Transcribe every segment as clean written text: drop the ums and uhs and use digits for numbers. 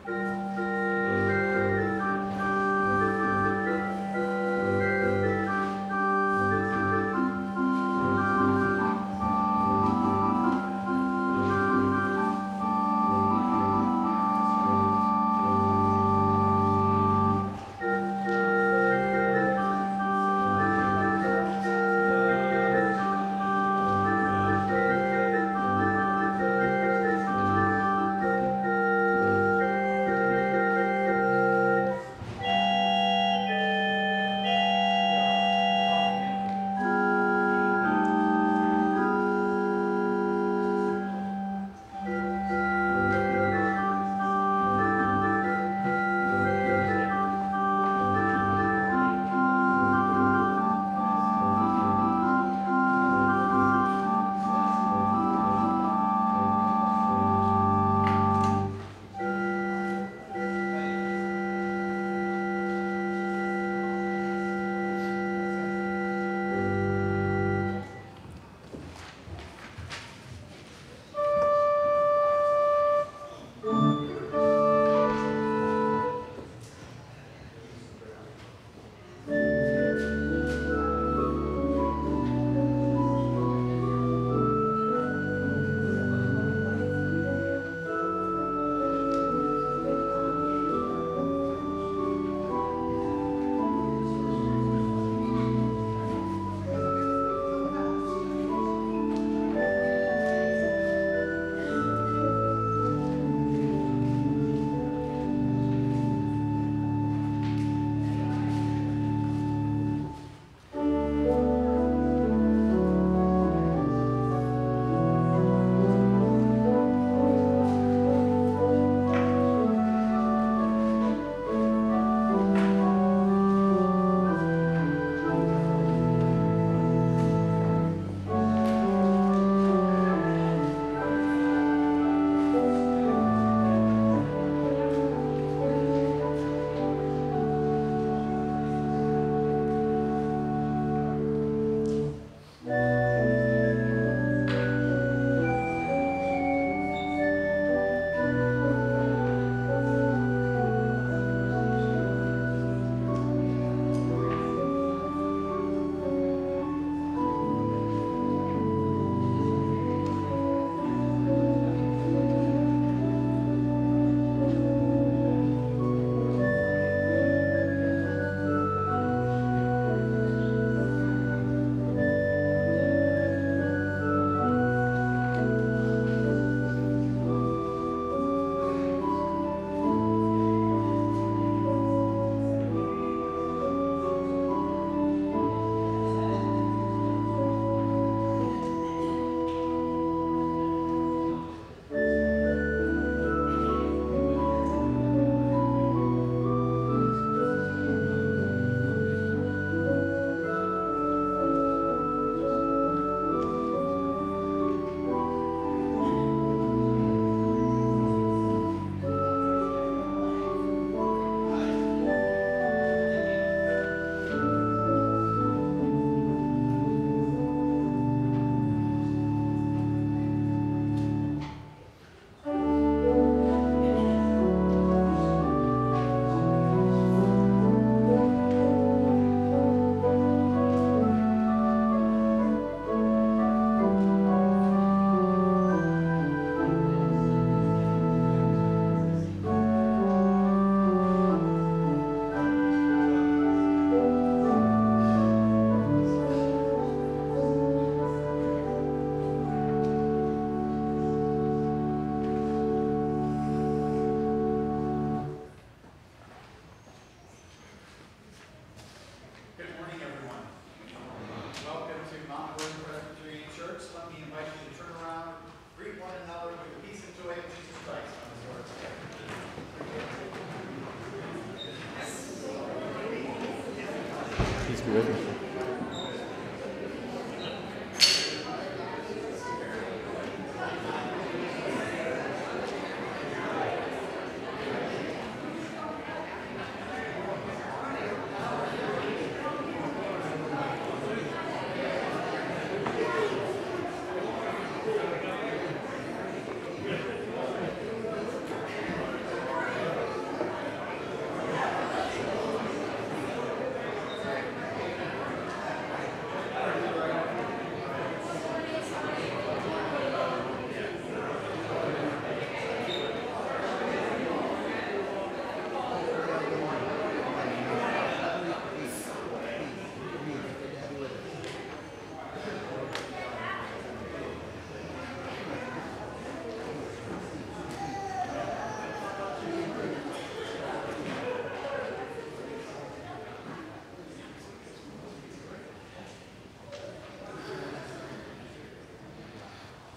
Mount Vernon Presbyterian Church. Let me invite you to turn around, greet one another with the peace and joy of Jesus Christ on this Lord's Day. Peace be with you.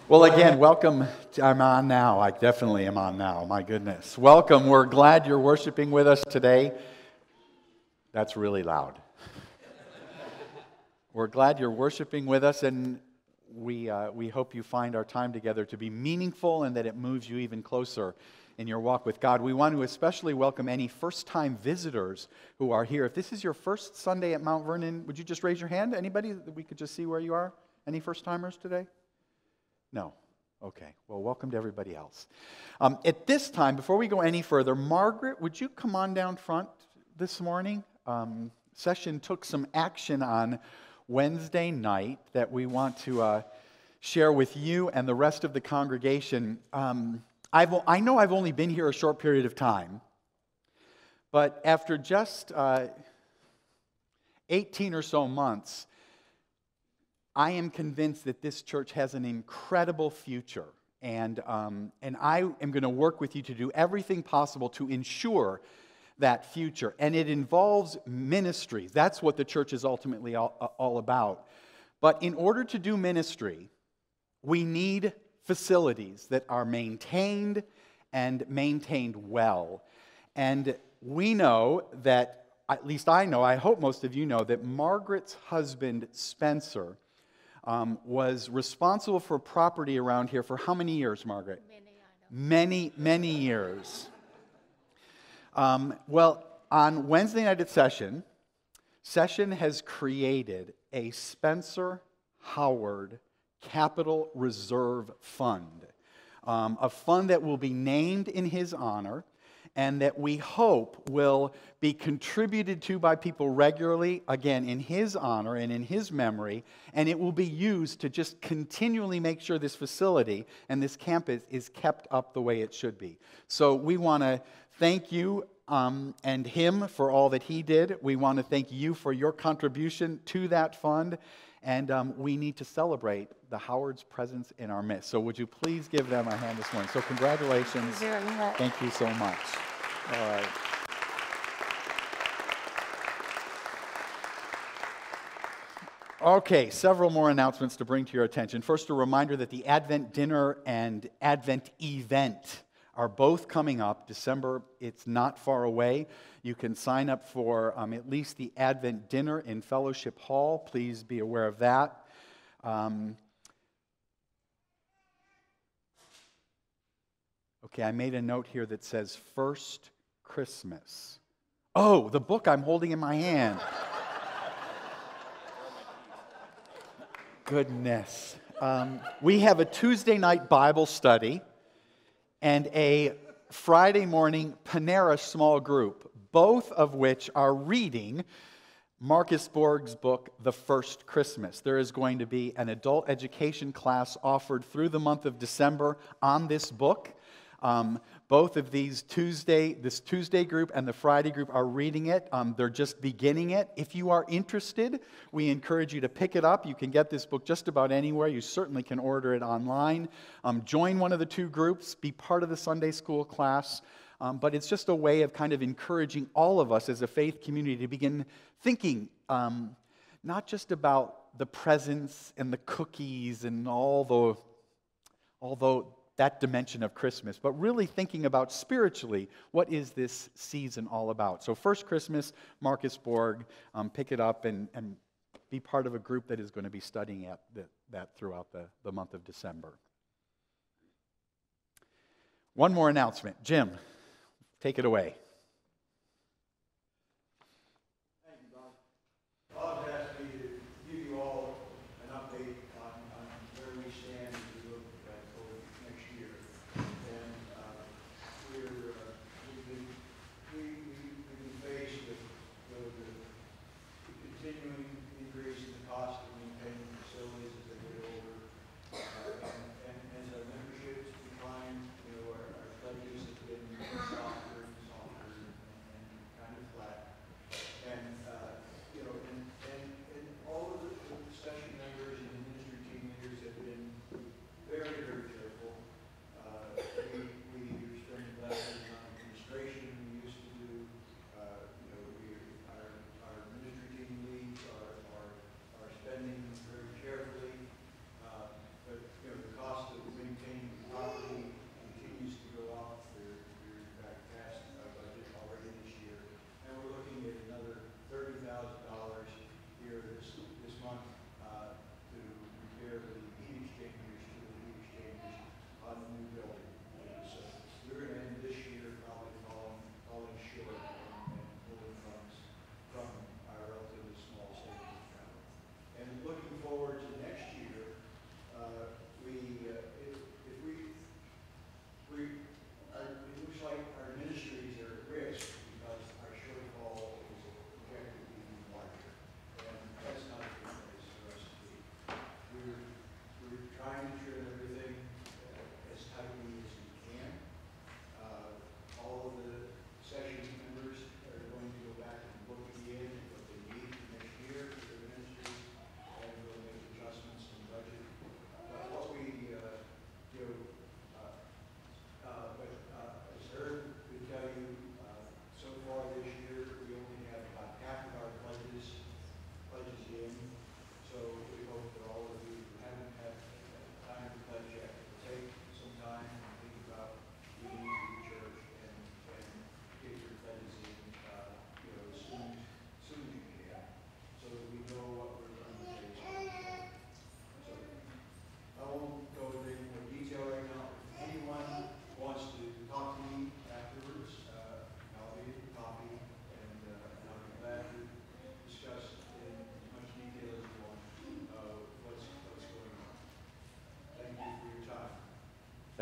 Well, again, welcome. I'm on now. I definitely am on now. My goodness. Welcome. We're glad you're worshiping with us today. That's really loud. We're glad you're worshiping with us, and we hope you find our time together to be meaningful and that it moves you even closer in your walk with God. We want to especially welcome any first-time visitors who are here. If this is your first Sunday at Mount Vernon, would you just raise your hand? Anybody that we could just see where you are? Any first-timers today? No. Okay. Well, welcome to everybody else. At this time, before we go any further, Margaret, would you come on down front this morning? Session took some action on Wednesday night that we want to share with you and the rest of the congregation. I know I've only been here a short period of time, but after just 18 or so months, I am convinced that this church has an incredible future, and I am going to work with you to do everything possible to ensure that future. And it involves ministries. That's what the church is ultimately all about. But in order to do ministry, we need facilities that are maintained and maintained well. And we know that, at least I know, I hope most of you know, that Margaret's husband, Spencer, was responsible for property around here for how many years, Margaret? Many years. Well, on Wednesday night at Session has created a Spencer Howard Capital Reserve Fund, a fund that will be named in his honor, and that we hope will be contributed to by people regularly, again, in his honor and in his memory, and it will be used to just continually make sure this facility and this campus is kept up the way it should be. So we want to thank you and him for all that he did. We want to thank you for your contribution to that fund, and we need to celebrate the Howard's presence in our midst. So would you please give them a hand this morning? So congratulations. Thank you very much. Thank you so much. All right. Okay, several more announcements to bring to your attention. First, a reminder that the Advent Dinner and Advent Event are both coming up. December, it's not far away. You can sign up for at least the Advent Dinner in Fellowship Hall. Please be aware of that. Okay, I made a note here that says First Christmas. Oh, the book I'm holding in my hand. Goodness. We have a Tuesday night Bible study and a Friday morning Panera small group, both of which are reading Marcus Borg's book, The First Christmas. There is going to be an adult education class offered through the month of December on this book. Both of this Tuesday group and the Friday group are reading it. They're just beginning it. If you are interested, we encourage you to pick it up. You can get this book just about anywhere. You certainly can order it online. Join one of the two groups. Be part of the Sunday school class. But it's just a way of kind of encouraging all of us as a faith community to begin thinking not just about the presents and the cookies and all that dimension of Christmas, but really thinking about spiritually, what is this season all about? So First Christmas, Marcus Borg, pick it up and be part of a group that is going to be studying that throughout the month of December. One more announcement. Jim, take it away. Thank you, Bob. Bob asked me to give you all an update on where we stand as we look over next year. And we've been faced with the continuing increase in the cost of maintaining facilities as they get older. And as our memberships decline, our pledges have been softer and softer.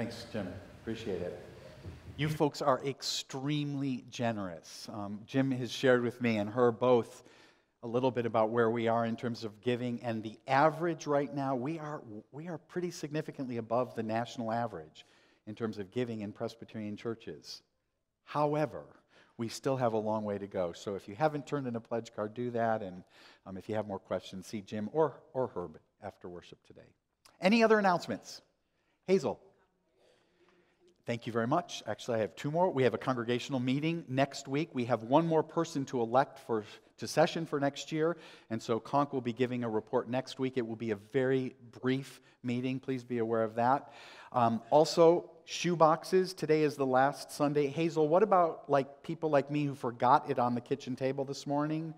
Thanks, Jim. Appreciate it. You folks are extremely generous. Jim has shared with me and her both a little bit about where we are in terms of giving, and the average right now, we are pretty significantly above the national average in terms of giving in Presbyterian churches. However, we still have a long way to go. So if you haven't turned in a pledge card, do that, and if you have more questions, see Jim or Herb after worship today. Any other announcements? Hazel. Thank you very much. Actually, I have two more. We have a congregational meeting next week. We have one more person to elect to session for next year, and so Conk will be giving a report next week. It will be a very brief meeting. Please be aware of that. Also, shoe boxes. Today is the last Sunday. Hazel, what about people like me who forgot it on the kitchen table this morning?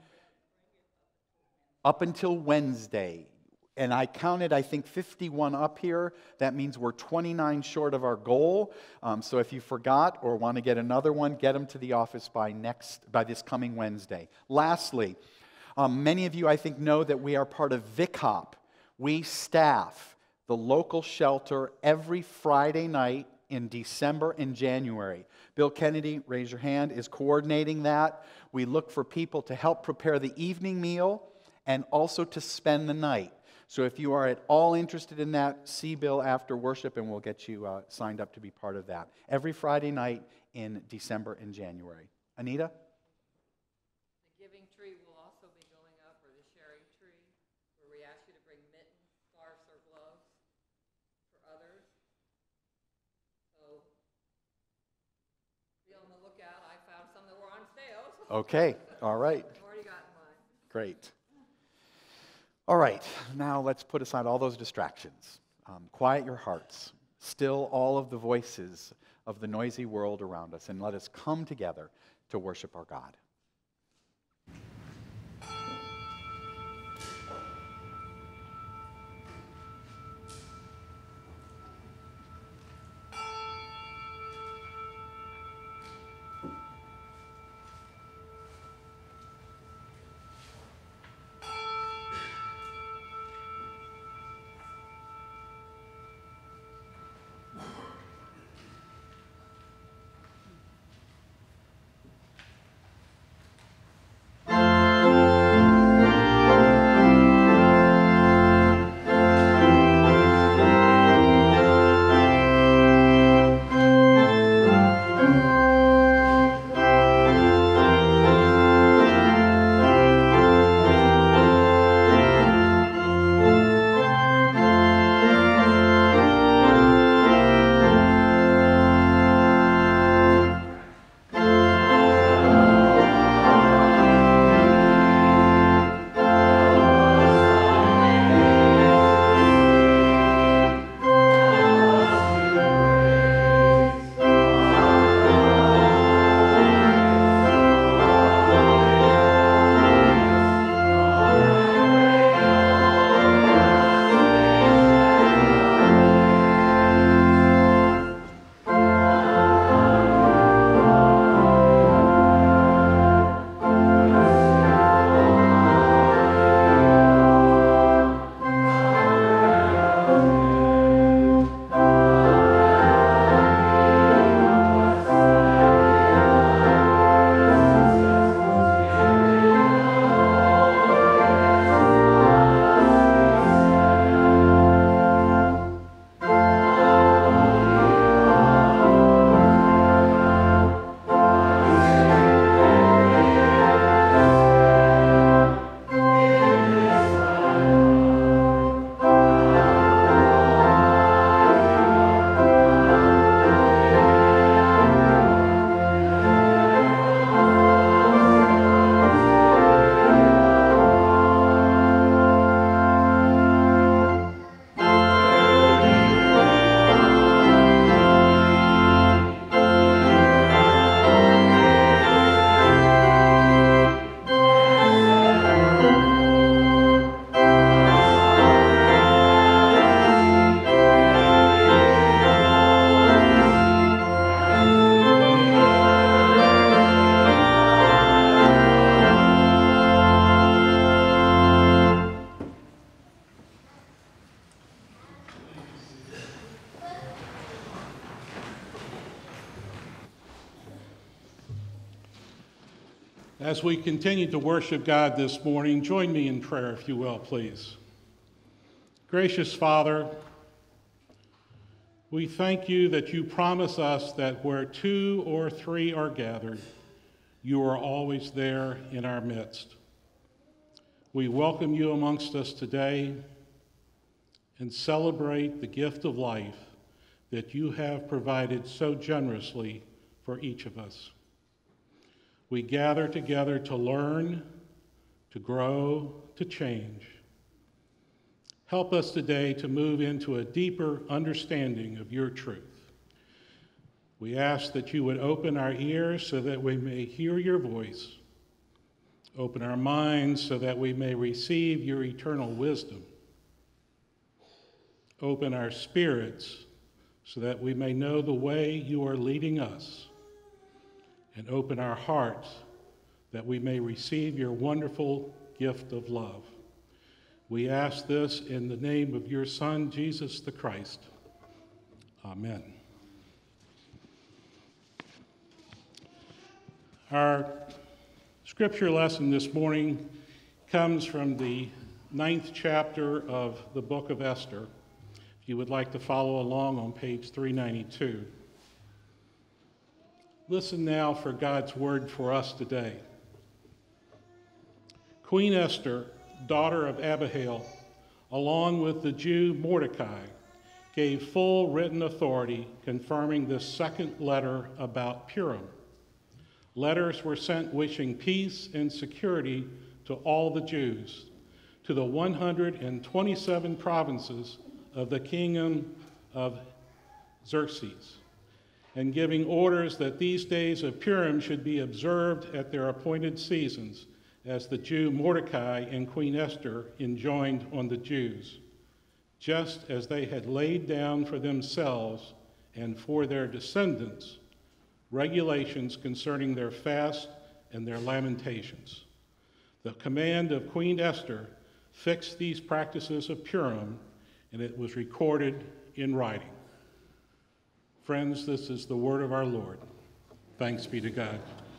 Up until Wednesday. And I counted, I think, 51 up here. That means we're 29 short of our goal. So if you forgot or want to get another one, get them to the office by this coming Wednesday. Lastly, many of you, I think, know that we are part of VicHop. We staff the local shelter every Friday night in December and January. Bill Kennedy, raise your hand, is coordinating that. We look for people to help prepare the evening meal and also to spend the night. So if you are at all interested in that, see Bill after worship and we'll get you signed up to be part of that. Every Friday night in December and January. Anita? The giving tree will also be going up, or the sharing tree, where we ask you to bring mittens, scarves, or gloves for others. So be on the lookout. I found some that were on sale. Okay, all right. I've already gotten mine. Great. All right, now let's put aside all those distractions. Quiet your hearts. Still all of the voices of the noisy world around us, and let us come together to worship our God. As we continue to worship God this morning, join me in prayer, if you will, please. Gracious Father, we thank you that you promise us that where 2 or 3 are gathered, you are always there in our midst. We welcome you amongst us today and celebrate the gift of life that you have provided so generously for each of us. We gather together to learn, to grow, to change. Help us today to move into a deeper understanding of your truth. We ask that you would open our ears so that we may hear your voice, open our minds so that we may receive your eternal wisdom, open our spirits so that we may know the way you are leading us, and open our hearts that we may receive your wonderful gift of love. We ask this in the name of your Son, Jesus the Christ. Amen. Our scripture lesson this morning comes from the 9th chapter of the book of Esther. If you would like to follow along on page 392. Listen now for God's word for us today. Queen Esther, daughter of Abihail, along with the Jew Mordecai, gave full written authority confirming this second letter about Purim. Letters were sent wishing peace and security to all the Jews, to the 127 provinces of the kingdom of Xerxes, and giving orders that these days of Purim should be observed at their appointed seasons, as the Jew Mordecai and Queen Esther enjoined on the Jews, just as they had laid down for themselves and for their descendants regulations concerning their fast and their lamentations. The command of Queen Esther fixed these practices of Purim, and it was recorded in writing. Friends, this is the word of our Lord. Thanks be to God.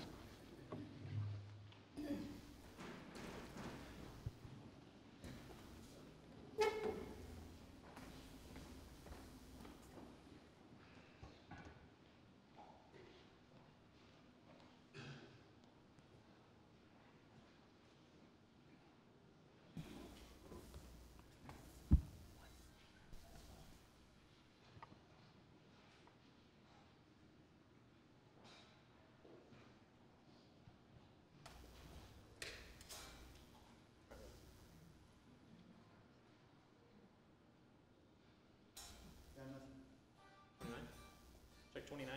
Check 29.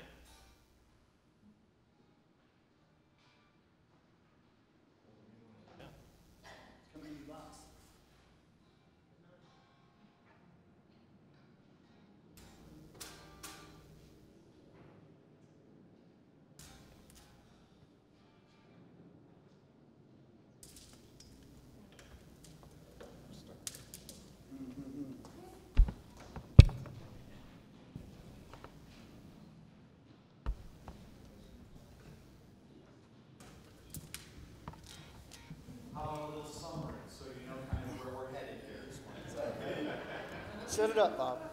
Set it up, Bob.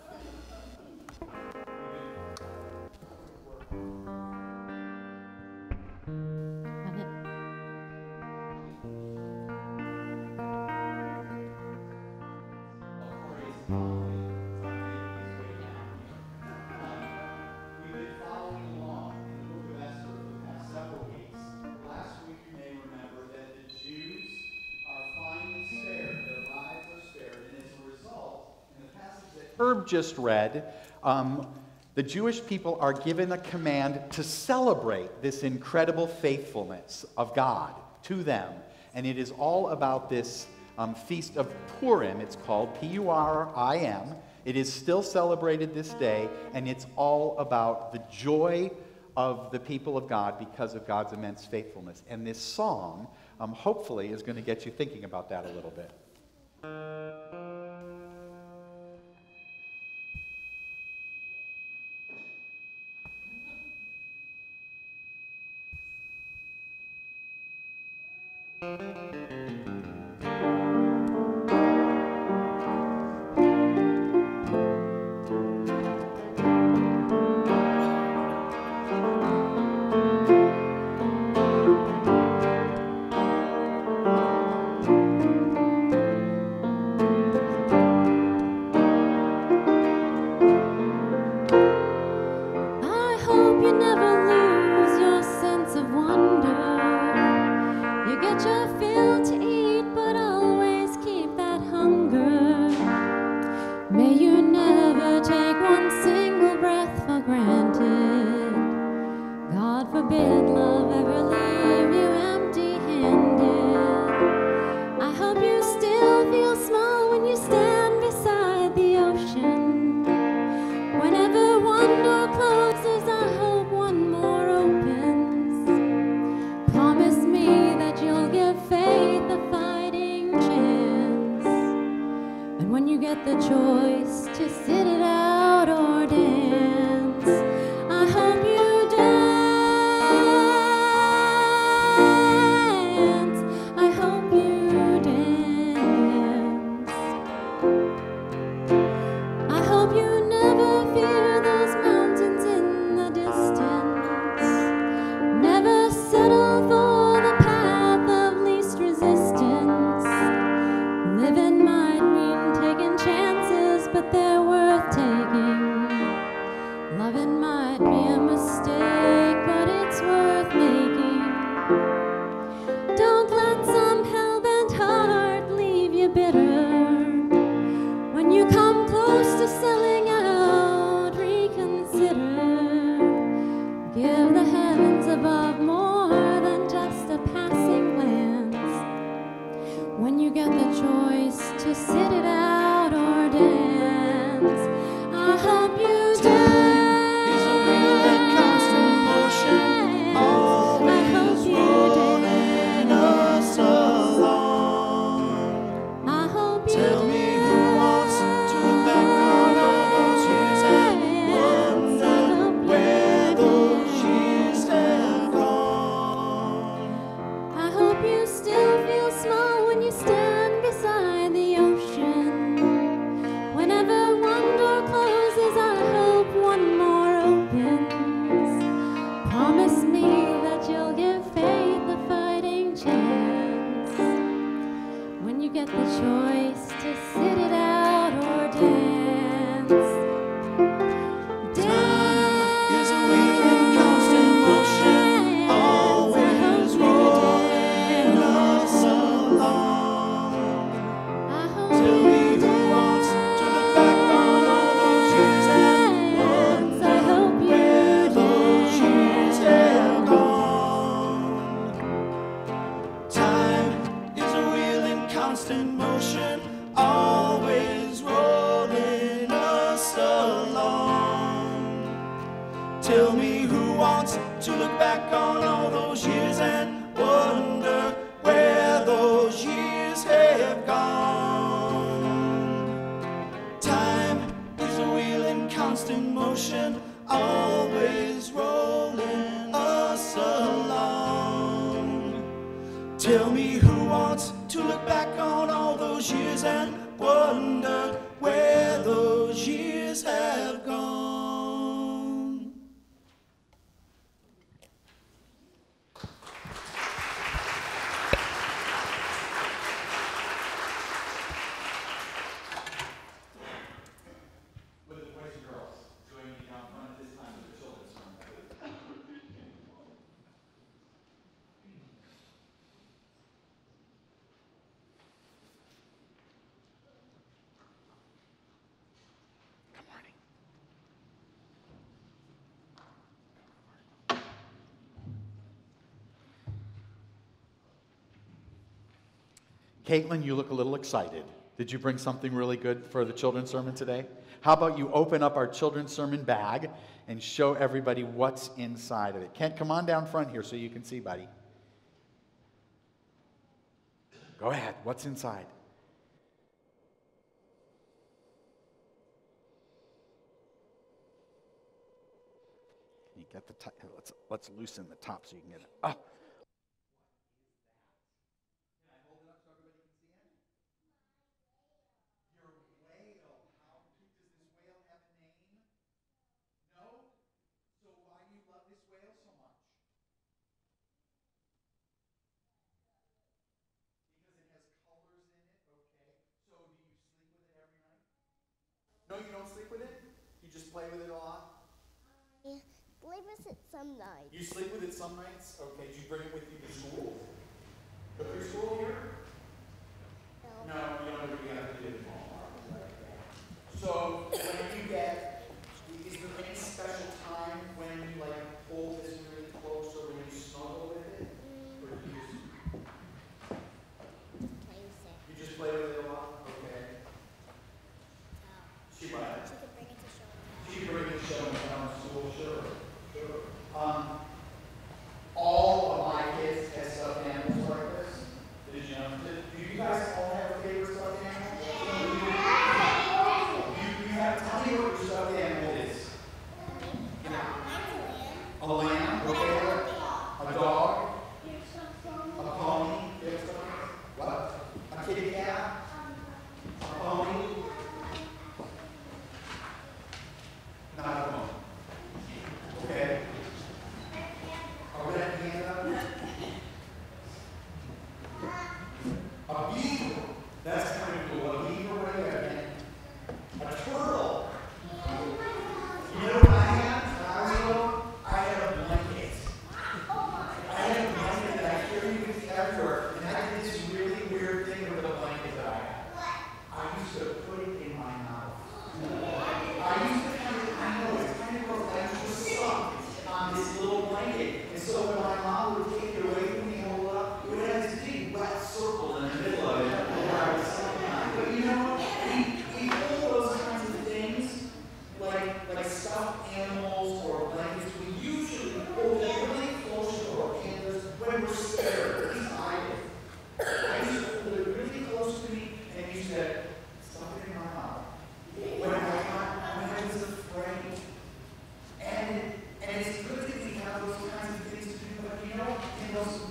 Herb just read, the Jewish people are given a command to celebrate this incredible faithfulness of God to them. And it is all about this feast of Purim. It's called P-U-R-I-M. It is still celebrated this day, and it's all about the joy of the people of God because of God's immense faithfulness. And this song, hopefully, is going to get you thinking about that a little bit. I hope you never lose your sense of wonder. You get your fill to eat, but always keep that hunger. May you never take one single breath for granted. God forbid love ever leave you empty-handed. I hope you still feel small when you stand beside the ocean. Whenever one door closes, I hope one more opens. Promise me that you'll give faith a fighting chance. And when you get the choice to sit it out or dance, I hope you dance. I hope you dance. I hope you never fear those mountains in the distance. Never settle for the path of least resistance. Living might mean taking chances, but they're worth taking. Loving might be a mistake, but it's worth making. Don't let some hell-bent heart leave you bitter. When you come close to selling out, reconsider. Give the heavens above more than just a passing glance. When you get the choice to sit it out or dance, I hope you dance. Is a wheel in constant motion, always rolling us along. I hope you Tell me who wants to look back on all those years and wonder where those years have gone. I hope you still feel small when you stand beside the ocean. Whenever one door closes, I hope one more opens. Promise me that you'll give faith a fighting chance. When you get the choice to sit it out or dance. Time is a wheel in constant motion, always rolling us along. I hope Tell you me who wants to look back on all those years and dance. I wonder hope you where those years have dance. gone. Time is a wheel in constant motion, always rolling us along. Tell me who wants to look back on all those years and wonder where those years have gone. Time is a wheel in constant motion, always rolling us along. Tell me who wants to look back on all those years and wonder where those years have gone. Would the boys and girls join me down front at this time with the children's sermon? Good morning. Caitlin, you look a little excited. Did you bring something really good for the children's sermon today? How about you open up our children's sermon bag and show everybody what's inside of it? Kent, come on down front here so you can see, buddy. Go ahead. What's inside? Can you get the top? Let's loosen the top so you can get it. Oh. just play with it a lot? I play with it some nights. You sleep with it some nights? Okay, did you bring it with you to school? Go through school here? No, you don't really have to do it anymore. So, when you get, is there any special time when you like hold this really close or when you snuggle with it? Or do you just play with it a lot? Okay. She might. She could bring it to show me around school, sure. All of my kids have stuffed animals like this. Did you know? Do you guys all have a favorite stuffed animal? Tell me what your stuffed animal is. A lamb? Okay. A dog? A pony? What? A kitty cat? A pony? Not a pony. Okay. A red panda? A beaver? That's kind of cool. A beaver, what do you have? A turtle. You know what I had? When I was little, I had a blanket. I had a blanket that I carried with me everywhere, and I did this really weird thing with the blanket that I had. I used to put it in my mouth. I used to I know it's kind of gross, I used to suck on this little blanket. And so when my mom would take it away from me and hold it up, it would have this big wet circle in the middle of it where I was sucking on it. But you know what? We hold those kinds of things, like stuffed animals or blankets, we usually hold them really close to our pandas when we're scared. At least I did. I used to hold it really close to me and used to stuff it in my mouth. When I was afraid. And it's good that we have those kinds of things to do, but you know, in those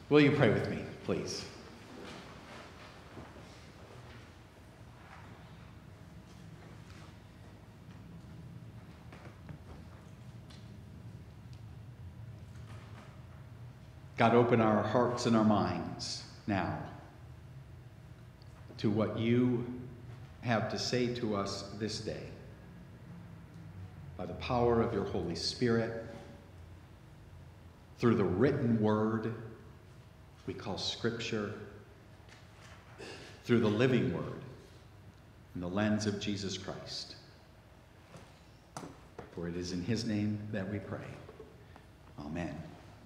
Will you pray with me, please? God, open our hearts and our minds now to what you have to say to us this day. By the power of your Holy Spirit, through the written word we call Scripture, through the living word in the lens of Jesus Christ. For it is in his name that we pray. Amen.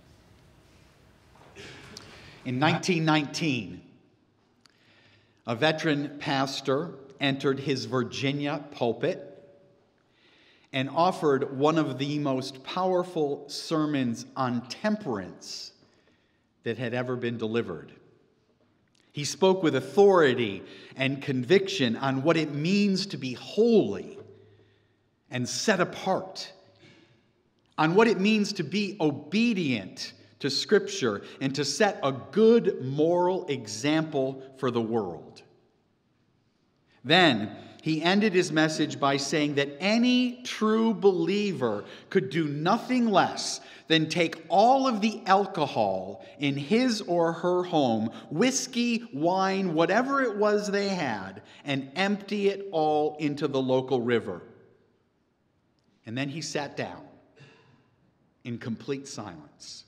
In 1919, a veteran pastor entered his Virginia pulpit and offered one of the most powerful sermons on temperance that had ever been delivered. He spoke with authority and conviction on what it means to be holy and set apart, on what it means to be obedient to Scripture and to set a good moral example for the world. Then he ended his message by saying that any true believer could do nothing less than take all of the alcohol in his or her home, whiskey, wine, whatever it was they had, and empty it all into the local river. And then he sat down in complete silence.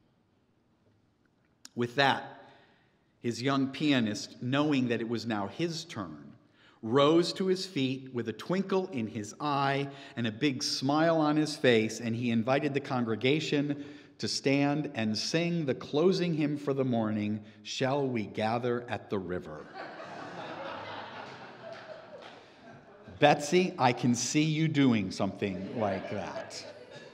With that, his young pianist, knowing that it was now his turn, rose to his feet with a twinkle in his eye and a big smile on his face, and he invited the congregation to stand and sing the closing hymn for the morning, "Shall We Gather at the River?" Betsy, I can see you doing something like that.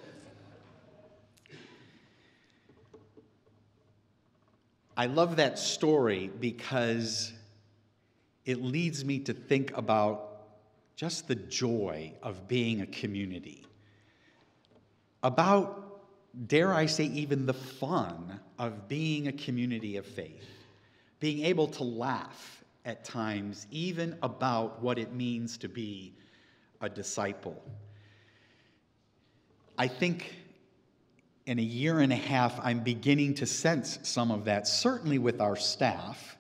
I love that story because it leads me to think about just the joy of being a community. About, dare I say, even the fun of being a community of faith. Being able to laugh at times, even about what it means to be a disciple. I think in a year and a half, I'm beginning to sense some of that, certainly with our staff.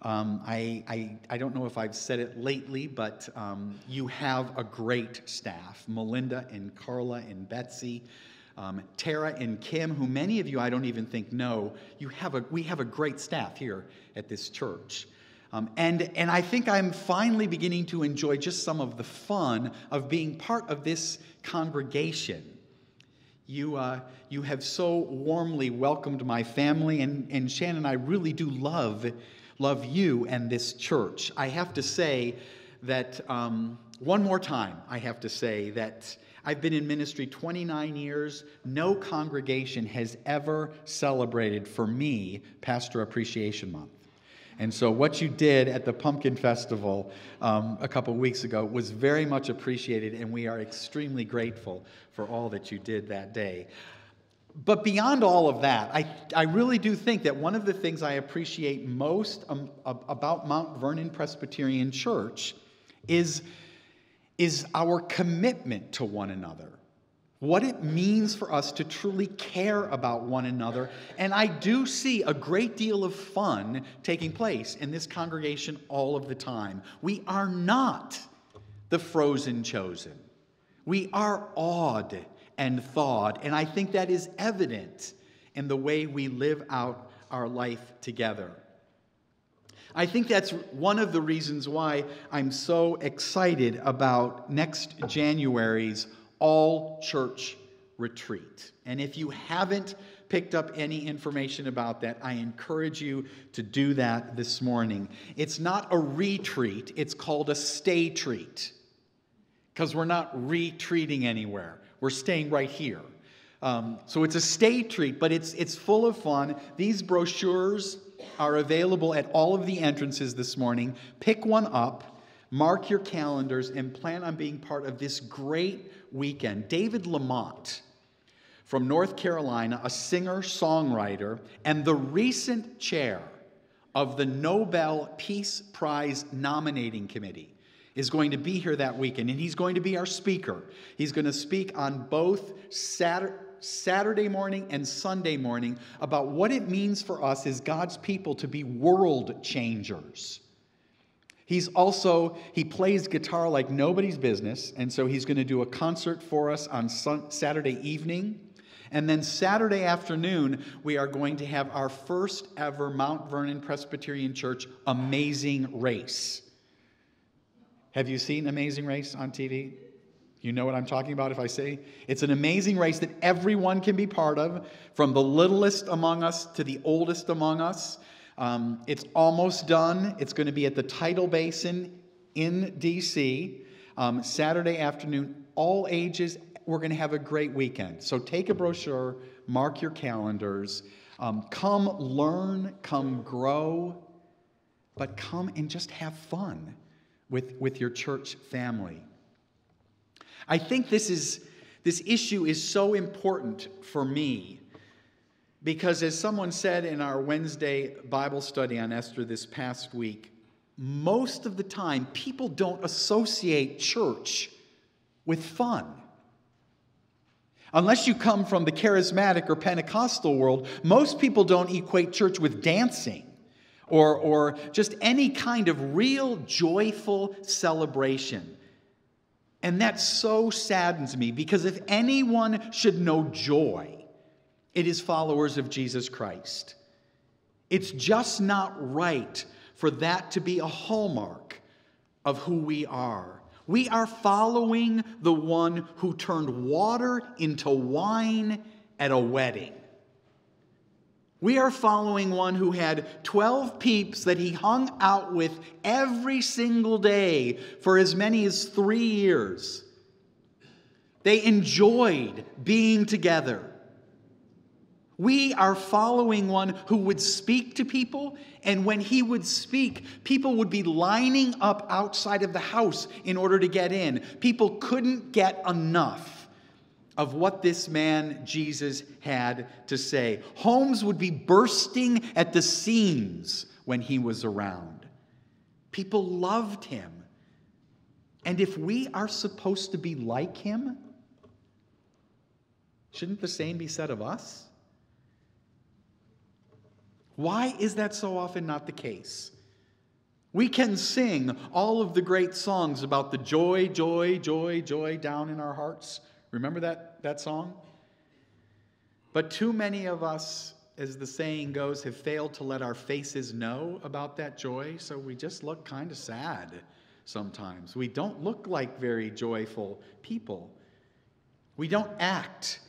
I don't know if I've said it lately, but you have a great staff. Melinda and Carla and Betsy, Tara and Kim, who many of you I don't even think know. We have a great staff here at this church. And I think I'm finally beginning to enjoy just some of the fun of being part of this congregation. You have so warmly welcomed my family, and Shannon, I really do love you and this church. I have to say that, one more time, I have to say that I've been in ministry 29 years. No congregation has ever celebrated for me Pastor Appreciation Month. And so what you did at the Pumpkin Festival a couple weeks ago was very much appreciated, and we are extremely grateful for all that you did that day. But beyond all of that, I really do think that one of the things I appreciate most about Mount Vernon Presbyterian Church is our commitment to one another. What it means for us to truly care about one another. And I do see a great deal of fun taking place in this congregation all of the time. We are not the frozen chosen. We are awed and thawed, and I think that is evident in the way we live out our life together. I think that's one of the reasons why I'm so excited about next January's all-church retreat. And if you haven't picked up any information about that, I encourage you to do that this morning. It's not a retreat, it's called a stay treat, because we're not retreating anywhere. We're staying right here. So it's a stay treat, but it's full of fun. These brochures are available at all of the entrances this morning. Pick one up, mark your calendars, and plan on being part of this great weekend. David Lamont, from North Carolina, a singer-songwriter, and the recent chair of the Nobel Peace Prize nominating committee, is going to be here that weekend, and he's going to be our speaker. He's going to speak on both Saturday morning and Sunday morning about what it means for us as God's people to be world changers. He plays guitar like nobody's business, and so he's going to do a concert for us on Saturday evening. And then Saturday afternoon, we are going to have our first ever Mount Vernon Presbyterian Church Amazing Race. Have you seen Amazing Race on TV? You know what I'm talking about if I say? It's an amazing race that everyone can be part of, from the littlest among us to the oldest among us. It's almost done. It's going to be at the Tidal Basin in D.C. Saturday afternoon, all ages. We're going to have a great weekend. So take a brochure, mark your calendars. Come learn, come grow, but come and just have fun with your church family. I think this issue is so important for me because, as someone said in our Wednesday Bible study on Esther this past week, most of the time people don't associate church with fun. Unless you come from the charismatic or Pentecostal world, most people don't equate church with dancing or just any kind of real joyful celebration. And that so saddens me, because if anyone should know joy, it is followers of Jesus Christ. It's just not right for that to be a hallmark of who we are. We are following the one who turned water into wine at a wedding. We are following one who had 12 peeps that he hung out with every single day for as many as 3 years. They enjoyed being together. We are following one who would speak to people, and when he would speak, people would be lining up outside of the house in order to get in. People couldn't get enough of what this man Jesus had to say. Homes would be bursting at the seams when he was around. People loved him. And if we are supposed to be like him, shouldn't the same be said of us? Why is that so often not the case? We can sing all of the great songs about the joy, joy, joy, joy down in our hearts. Remember that song? But too many of us, as the saying goes, have failed to let our faces know about that joy, so we just look kind of sad sometimes. We don't look like very joyful people. We don't act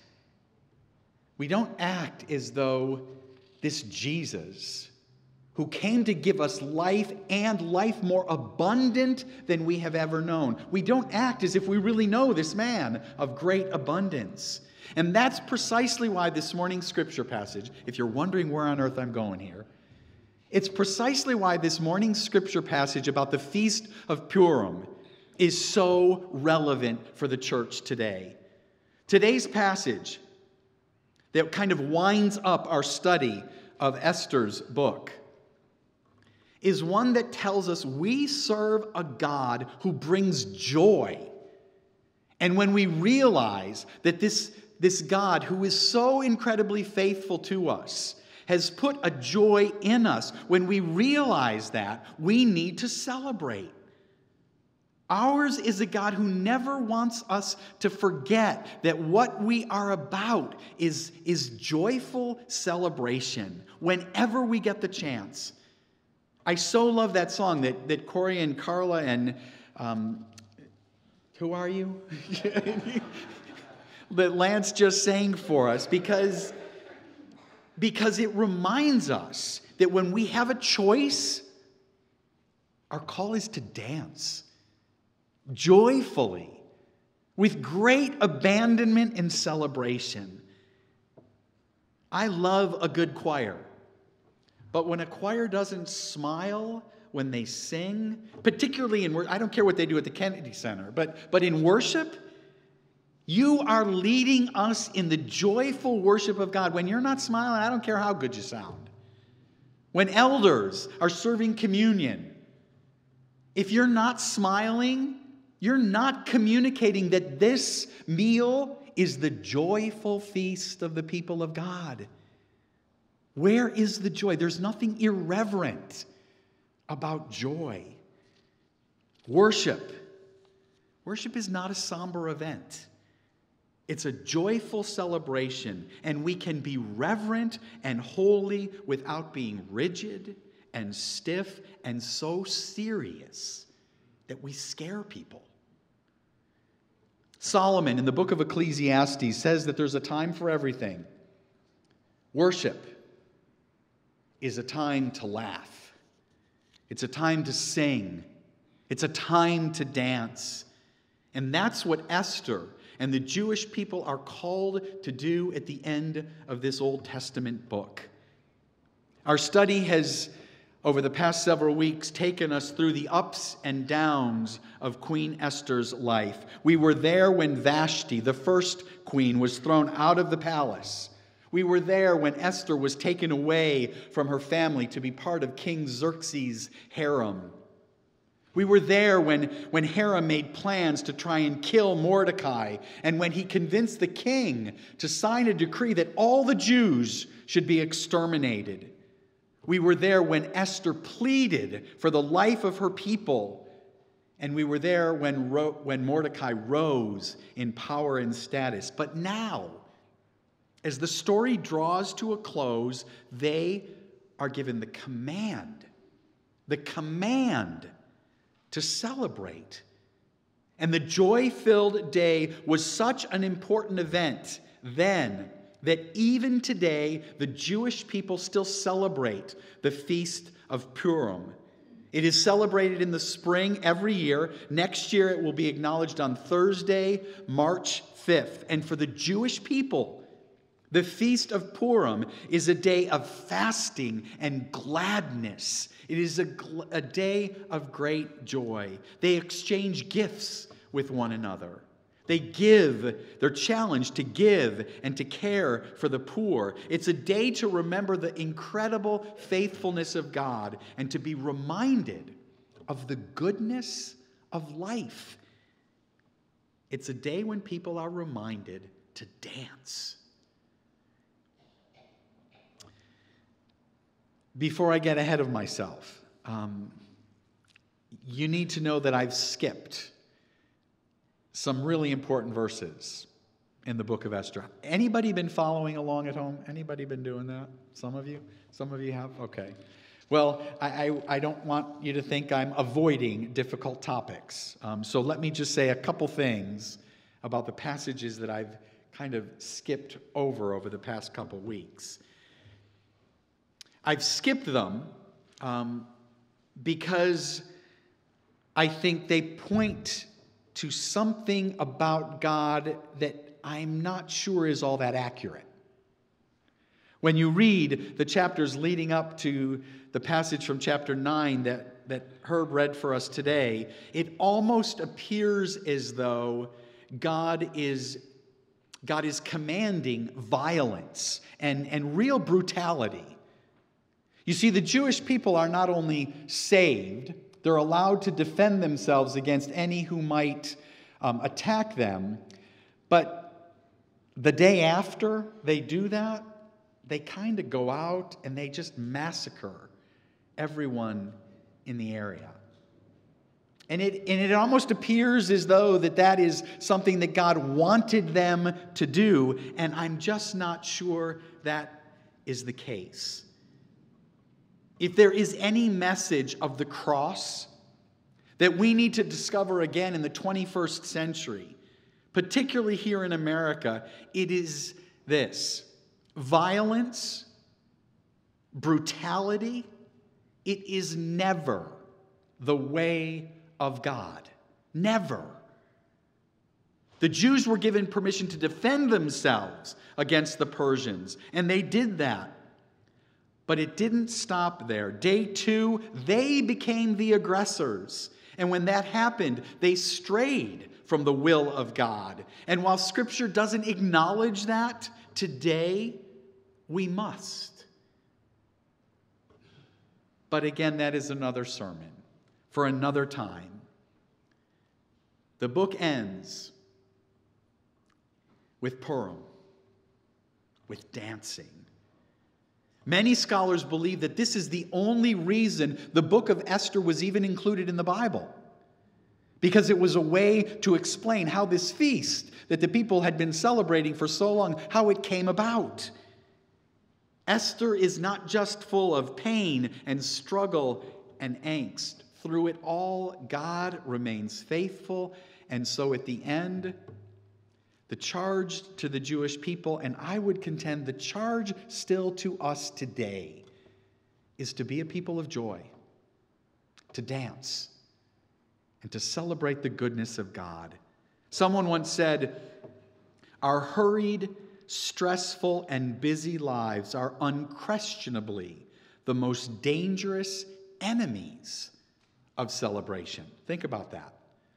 as though this Jesus, who came to give us life and life more abundant than we have ever known. We don't act as if we really know this man of great abundance. And that's precisely why this morning's scripture passage, if you're wondering where on earth I'm going here, it's precisely why this morning's scripture passage about the Feast of Purim is so relevant for the church today. Today's passage that kind of winds up our study of Esther's book is one that tells us we serve a God who brings joy. And when we realize that this God who is so incredibly faithful to us has put a joy in us, when we realize that, we need to celebrate. Ours is a God who never wants us to forget that what we are about is joyful celebration whenever we get the chance. I so love that song that Corey and Carla and, who are you? That Lance just sang for us, because it reminds us that when we have a choice, our call is to dance joyfully, with great abandonment and celebration. I love a good choir, but when a choir doesn't smile when they sing, particularly in worship, I don't care what they do at the Kennedy Center, but in worship, You are leading us in the joyful worship of God. When you're not smiling, I don't care how good you sound. When elders are serving communion, if you're not smiling, you're not communicating that this meal is the joyful feast of the people of God. Where is the joy? There's nothing irreverent about joy. Worship is not a somber event. It's a joyful celebration, and we can be reverent and holy without being rigid and stiff and so serious that we scare people. Solomon, in the book of Ecclesiastes, says that there's a time for everything. Worship is a time to laugh. It's a time to sing. It's a time to dance. And that's what Esther and the Jewish people are called to do at the end of this Old Testament book. Our study has, over the past several weeks, taken us through the ups and downs of Queen Esther's life. We were there when Vashti, the first queen, was thrown out of the palace. We were there when Esther was taken away from her family to be part of King Xerxes' harem. We were there when Herod made plans to try and kill Mordecai, and when he convinced the king to sign a decree that all the Jews should be exterminated. We were there when Esther pleaded for the life of her people, and we were there when Mordecai rose in power and status. But now, as the story draws to a close, they are given the command to celebrate. And the joy-filled day was such an important event then that even today the Jewish people still celebrate the Feast of Purim. It is celebrated in the spring every year. Next year it will be acknowledged on Thursday, March 5th. And for the Jewish people, the Feast of Purim is a day of fasting and gladness. It is a day of great joy. They exchange gifts with one another. They're challenged to give and to care for the poor. It's a day to remember the incredible faithfulness of God and to be reminded of the goodness of life. It's a day when people are reminded to dance. Before I get ahead of myself, you need to know that I've skipped some really important verses in the book of Esther. Anybody been following along at home? Anybody been doing that? Some of you? Some of you have? Okay. Well, I don't want you to think I'm avoiding difficult topics. So let me just say a couple things about the passages that I've kind of skipped over the past couple weeks. I've skipped them because I think they point to something about God that I'm not sure is all that accurate. When you read the chapters leading up to the passage from chapter 9 that Herb read for us today, it almost appears as though God is commanding violence and real brutality. You see, the Jewish people are not only saved, they're allowed to defend themselves against any who might attack them. But the day after they do that, they kind of go out and they just massacre everyone in the area. And it almost appears as though that is something that God wanted them to do, and I'm just not sure that is the case. If there is any message of the cross that we need to discover again in the 21st century, particularly here in America, it is this: violence, brutality, it is never the way of God. Never. The Jews were given permission to defend themselves against the Persians, and they did that. But it didn't stop there. Day 2, they became the aggressors. And when that happened, they strayed from the will of God. And while Scripture doesn't acknowledge that today, we must. But again, that is another sermon for another time. The book ends with Purim, with dancing. Many scholars believe that this is the only reason the book of Esther was even included in the Bible, because it was a way to explain how this feast that the people had been celebrating for so long, how it came about. Esther is not just full of pain and struggle and angst. Through it all, God remains faithful, and so at the end, the charge to the Jewish people, and I would contend the charge still to us today, is to be a people of joy, to dance, and to celebrate the goodness of God. Someone once said, "Our hurried, stressful, and busy lives are unquestionably the most dangerous enemies of celebration." Think about that.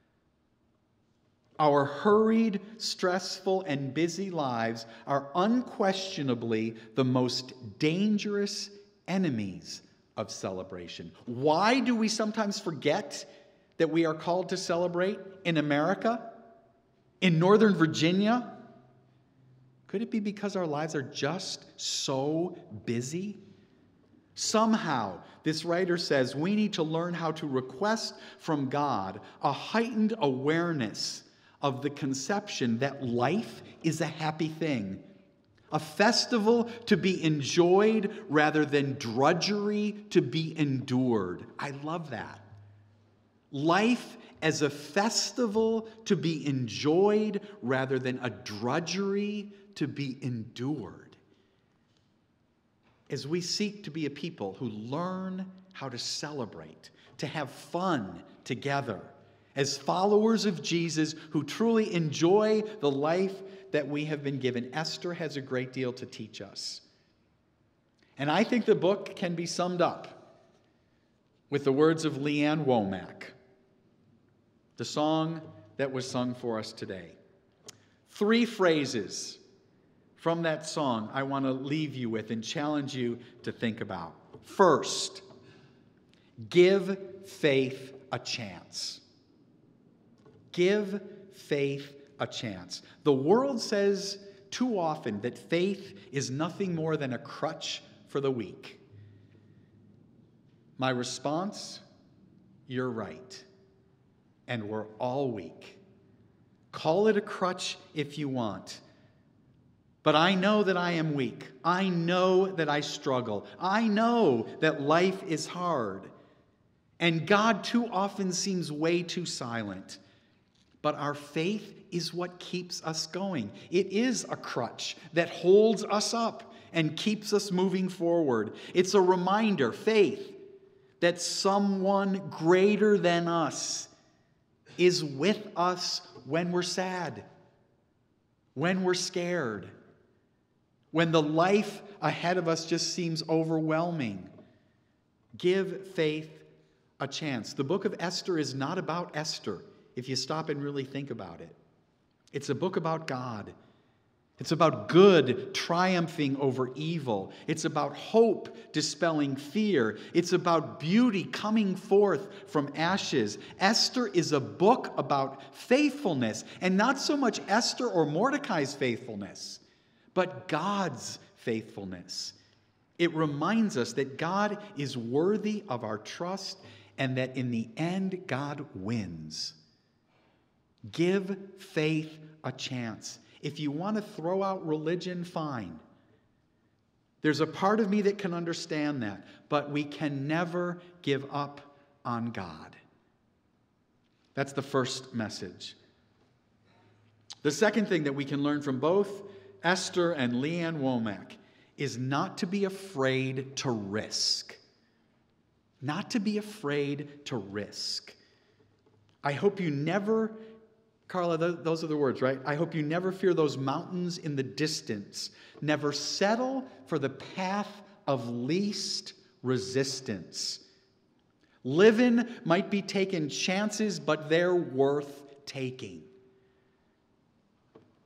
Our hurried, stressful, and busy lives are unquestionably the most dangerous enemies of celebration. Why do we sometimes forget that we are called to celebrate in America, in Northern Virginia? Could it be because our lives are just so busy? Somehow, this writer says we need to learn how to request from God a heightened awareness of the conception that life is a happy thing, a festival to be enjoyed rather than drudgery to be endured. I love that. Life as a festival to be enjoyed rather than a drudgery to be endured. As we seek to be a people who learn how to celebrate, to have fun together, as followers of Jesus who truly enjoy the life that we have been given, Esther has a great deal to teach us. And I think the book can be summed up with the words of Leanne Womack, the song that was sung for us today. 3 phrases from that song I want to leave you with and challenge you to think about. First, give faith a chance. Give faith a chance. The world says too often that faith is nothing more than a crutch for the weak. My response, you're right. And we're all weak. Call it a crutch if you want. But I know that I am weak. I know that I struggle. I know that life is hard. And God too often seems way too silent. But our faith is what keeps us going. It is a crutch that holds us up and keeps us moving forward. It's a reminder, faith, that someone greater than us is with us when we're sad, when we're scared, when the life ahead of us just seems overwhelming. Give faith a chance. The book of Esther is not about Esther, if you stop and really think about it. It's a book about God. It's about good triumphing over evil. It's about hope dispelling fear. It's about beauty coming forth from ashes. Esther is a book about faithfulness, and not so much Esther or Mordecai's faithfulness, but God's faithfulness. It reminds us that God is worthy of our trust and that in the end, God wins. Give faith a chance. If you want to throw out religion, fine. There's a part of me that can understand that, but we can never give up on God. That's the first message. The second thing that we can learn from both Esther and Leanne Womack is not to be afraid to risk. Not to be afraid to risk. I hope you never, Carla, those are the words, right? I hope you never fear those mountains in the distance. Never settle for the path of least resistance. Living might be taking chances, but they're worth taking.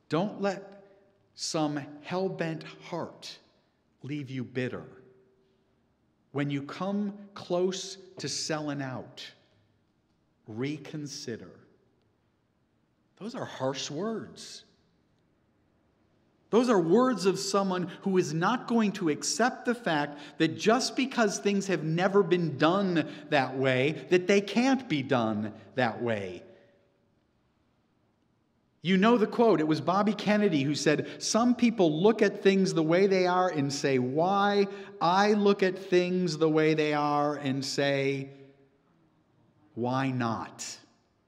Don't let some hell-bent heart leave you bitter. When you come close to selling out, reconsider. Those are harsh words. Those are words of someone who is not going to accept the fact that just because things have never been done that way, that they can't be done that way. You know the quote. It was Bobby Kennedy who said, "Some people look at things the way they are and say, 'Why?' I look at things the way they are and say, 'Why not?'"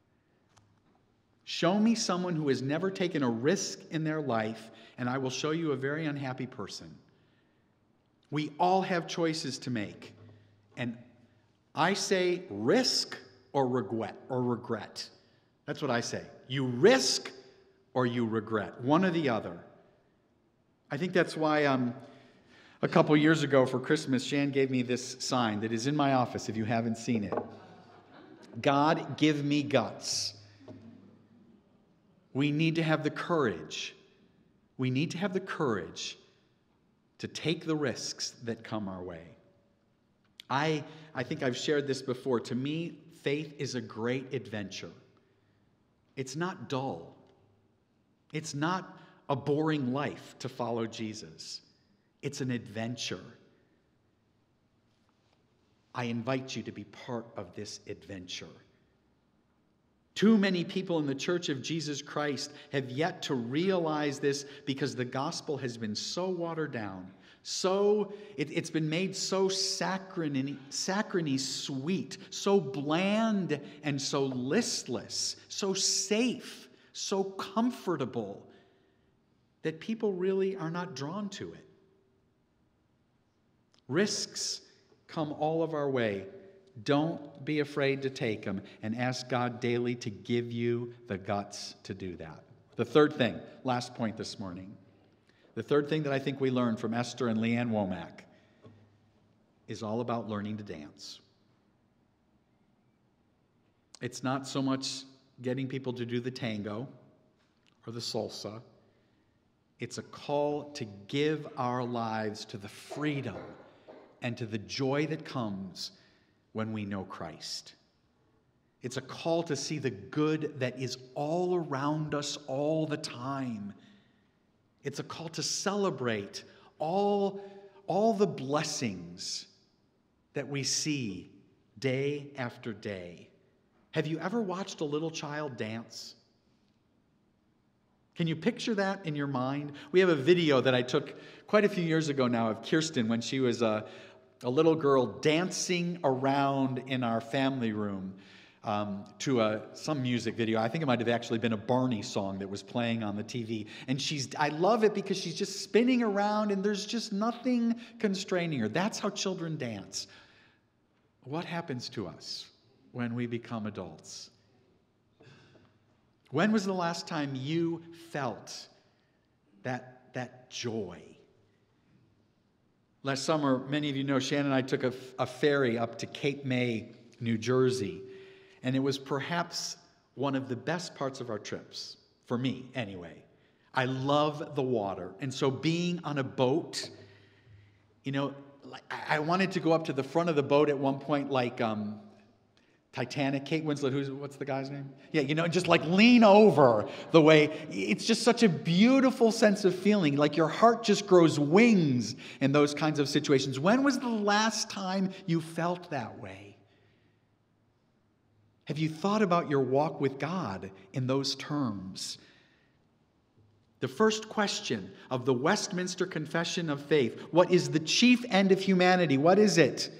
Show me someone who has never taken a risk in their life, and I will show you a very unhappy person. We all have choices to make. And I say risk or regret. That's what I say. You risk or you regret. One or the other. I think that's why a couple years ago for Christmas, Shan gave me this sign that is in my office if you haven't seen it. God, give me guts. We need to have the courage. We need to have the courage to take the risks that come our way. I think I've shared this before. To me, faith is a great adventure. It's not dull. It's not a boring life to follow Jesus. It's an adventure. I invite you to be part of this adventure. Too many people in the Church of Jesus Christ have yet to realize this because the gospel has been so watered down. It's been made so saccharine sweet, so bland and so listless, so safe, so comfortable that people really are not drawn to it. Risks come all of our way. Don't be afraid to take them, and ask God daily to give you the guts to do that. The third thing, last point this morning, the third thing that I think we learned from Esther and Leanne Womack is all about learning to dance. It's not so much getting people to do the tango or the salsa. It's a call to give our lives to the freedom and to the joy that comes when we know Christ. It's a call to see the good that is all around us all the time. It's a call to celebrate all the blessings that we see day after day. Have you ever watched a little child dance? Can you picture that in your mind? We have a video that I took quite a few years ago now of Kirsten when she was a little girl dancing around in our family room to some music video. I think it might have actually been a Barney song that was playing on the TV. And I love it because she's just spinning around and there's just nothing constraining her. That's how children dance. What happens to us when we become adults? When was the last time you felt that joy? Last summer, many of you know, Shannon and I took a ferry up to Cape May, New Jersey, and it was perhaps one of the best parts of our trips, for me anyway. I love the water, and so being on a boat, I wanted to go up to the front of the boat at one point like Titanic, Kate Winslet, what's the guy's name? Yeah, just like lean over the way. It's just such a beautiful sense of feeling, like your heart just grows wings in those kinds of situations. When was the last time you felt that way? Have you thought about your walk with God in those terms? The first question of the Westminster Confession of Faith, what is the chief end of humanity? What is it?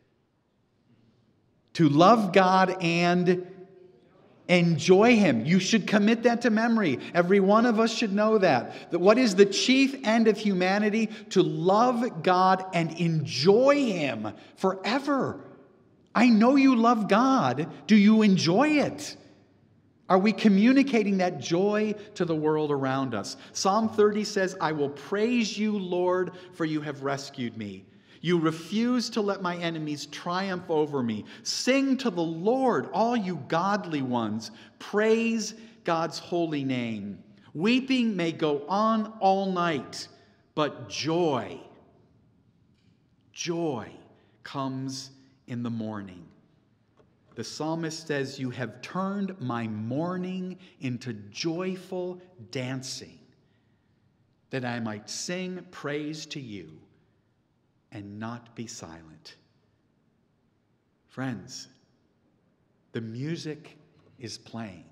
To love God and enjoy Him. You should commit that to memory. Every one of us should know that. What is the chief end of humanity? To love God and enjoy Him forever. I know you love God. Do you enjoy it? Are we communicating that joy to the world around us? Psalm 30 says, I will praise you, Lord, for you have rescued me. You refuse to let my enemies triumph over me. Sing to the Lord, all you godly ones. Praise God's holy name. Weeping may go on all night, but joy comes in the morning. The psalmist says, "You have turned my mourning into joyful dancing, that I might sing praise to you and not be silent." Friends, the music is playing.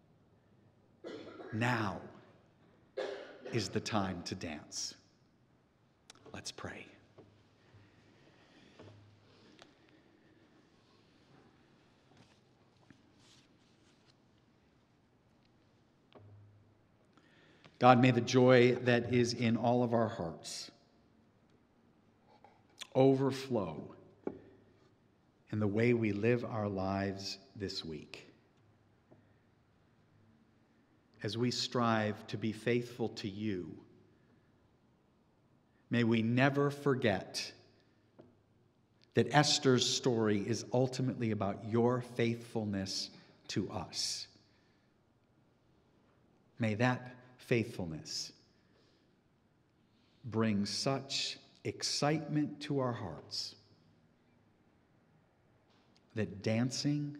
Now is the time to dance. Let's pray. God, may the joy that is in all of our hearts overflow in the way we live our lives this week. As we strive to be faithful to you, may we never forget that Esther's story is ultimately about your faithfulness to us. May that faithfulness bring such excitement to our hearts that dancing,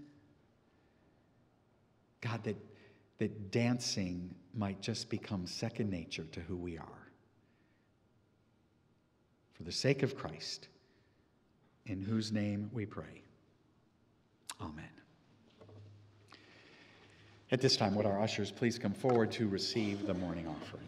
God, that dancing might just become second nature to who we are. For the sake of Christ, in whose name we pray. Amen. At this time, would our ushers please come forward to receive the morning offering?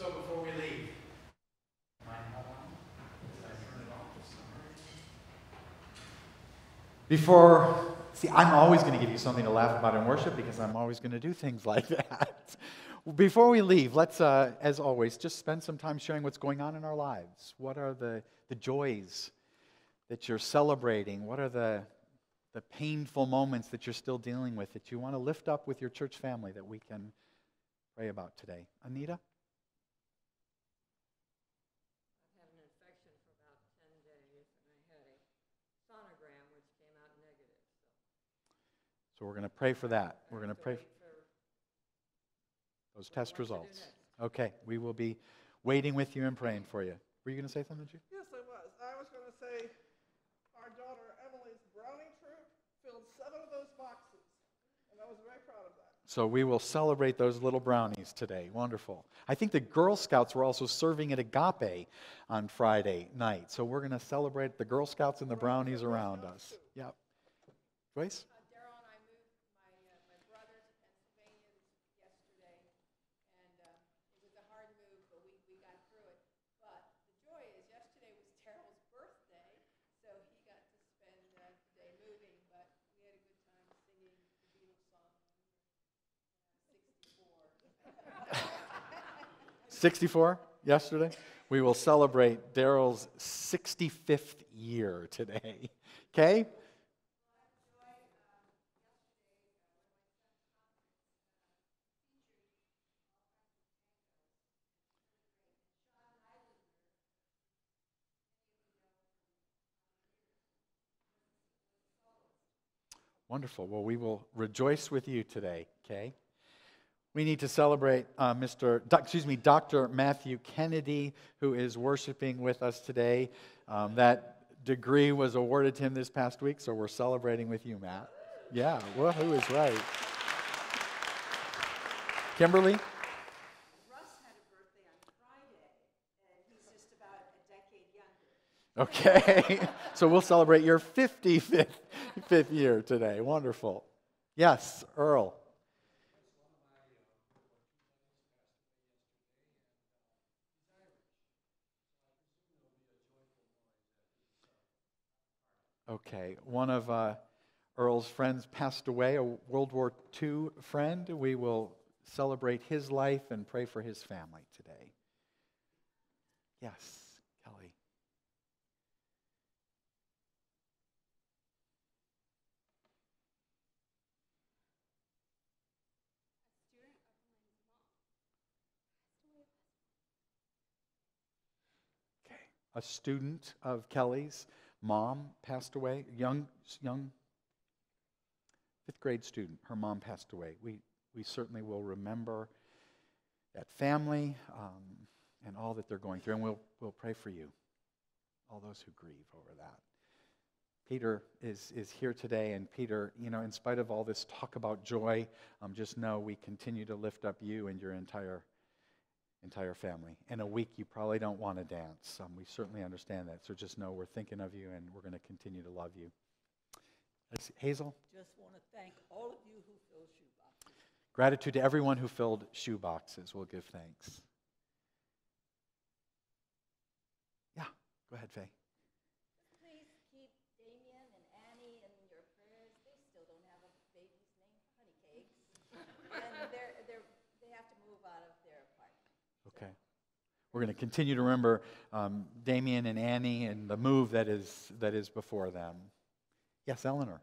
So before we leave, mind how long? Did I turn it off? I'm always going to give you something to laugh about in worship because I'm always going to do things like that. Before we leave, let's, as always, just spend some time sharing what's going on in our lives. What are the joys that you're celebrating? What are the painful moments that you're still dealing with that you want to lift up with your church family that we can pray about today? Anita? I've had an infection for about 10 days, and I had a sonogram which came out negative. So we're going to pray for that. We're going to pray for those test what to do results. next. Okay, we will be waiting with you and praying for you. Were you going to say something, Jude? Yes, I was. I was going to say our daughter Emily's brownie troop filled 7 of those boxes, and I was very proud of that. So we will celebrate those little brownies today. Wonderful. I think the Girl Scouts were also serving at Agape on Friday night. So we're going to celebrate the Girl Scouts and the brownies around us. Yep. Joyce? Daryl and I moved my brother to Pennsylvania yesterday, and it was a hard move, but we got through it. But the joy is yesterday was Daryl's birthday, so he got to spend the day moving, but we had a good time singing the Beatles song. 64 yesterday. We will celebrate Daryl's 65th year today. Okay? Wonderful. Well, we will rejoice with you today, okay? We need to celebrate Dr. Matthew Kennedy, who is worshiping with us today. That degree was awarded to him this past week, so we're celebrating with you, Matt. Yeah, woohoo is right. Kimberly? Russ had a birthday on Friday, and he's just about a decade younger. Okay, so we'll celebrate your 55th year today. Wonderful. Yes, Earl. Okay, one of Earl's friends passed away, a World War II friend. We will celebrate his life and pray for his family today. Yes, Kelly. Okay, a student of Kelly's mom passed away, young 5th grade student. Her mom passed away. We certainly will remember that family and all that they're going through, and we'll pray for you, all those who grieve over that. Peter is here today, and Peter, in spite of all this talk about joy, just know we continue to lift up you and your entire family. In a week, you probably don't want to dance. We certainly understand that. So just know we're thinking of you, and we're going to continue to love you. Hazel? Just want to thank all of you who filled shoeboxes. Gratitude to everyone who filled shoeboxes. We'll give thanks. Yeah, go ahead, Faye. Please keep Damien and Annie in your prayers. They still don't have a baby's name, Honey Cakes, and they have to move out of their apartment. Okay. We're going to continue to remember Damien and Annie and the move that is before them. Yes, Eleanor.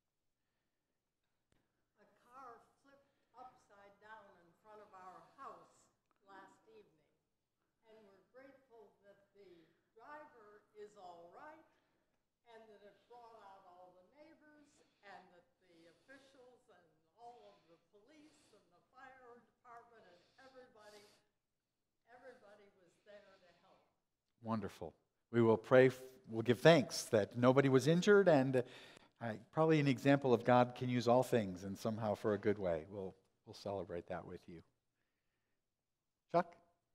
A car flipped upside down in front of our house last evening, and we're grateful that the driver is all right, and that it brought out all the neighbors, and that the officials and all of the police and the fire department and everybody was there to help. Wonderful. We will pray, we'll give thanks that nobody was injured, and probably an example of God can use all things and somehow for a good way. We'll celebrate that with you. Chuck?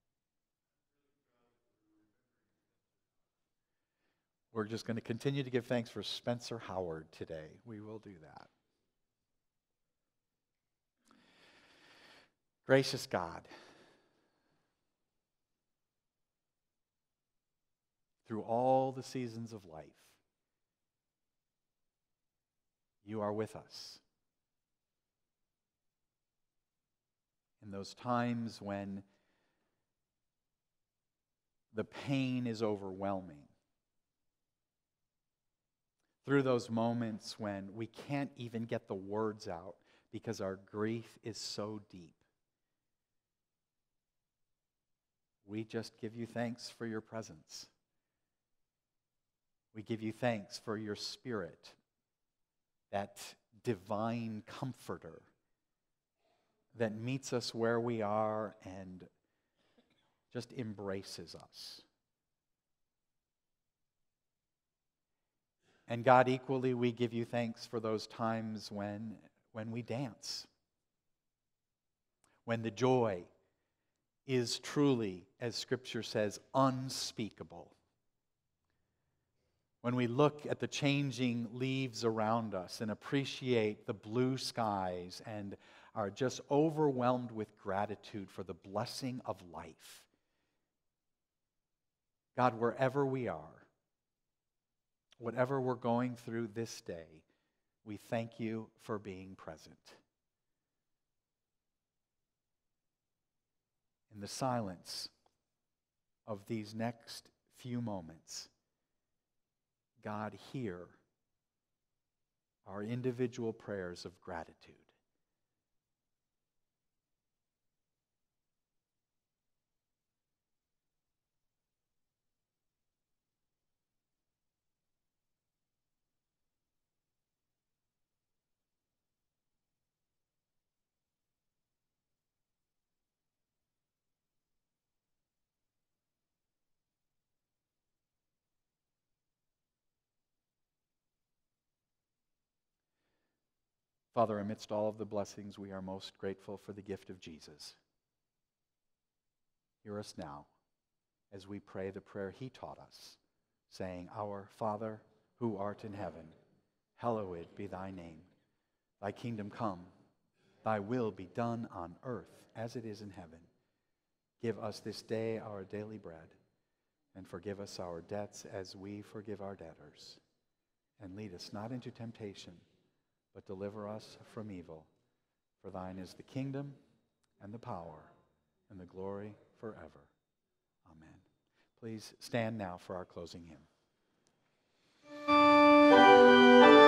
We're just going to continue to give thanks for Spencer Howard today. We will do that. Gracious God, through all the seasons of life, you are with us. In those times when the pain is overwhelming, through those moments when we can't even get the words out because our grief is so deep, we just give you thanks for your presence. We give you thanks for your Spirit, that divine comforter that meets us where we are and just embraces us. And God, equally, we give you thanks for those times when we dance, when the joy is truly, as Scripture says, unspeakable. When we look at the changing leaves around us and appreciate the blue skies and are just overwhelmed with gratitude for the blessing of life. God, wherever we are, whatever we're going through this day, we thank you for being present. In the silence of these next few moments, God, hear our individual prayers of gratitude. Father, amidst all of the blessings, we are most grateful for the gift of Jesus. Hear us now as we pray the prayer he taught us, saying, Our Father, who art in heaven, hallowed be thy name. Thy kingdom come, thy will be done on earth as it is in heaven. Give us this day our daily bread, and forgive us our debts as we forgive our debtors. And lead us not into temptation, but deliver us from evil. For thine is the kingdom, and the power, and the glory forever. Amen. Please stand now for our closing hymn.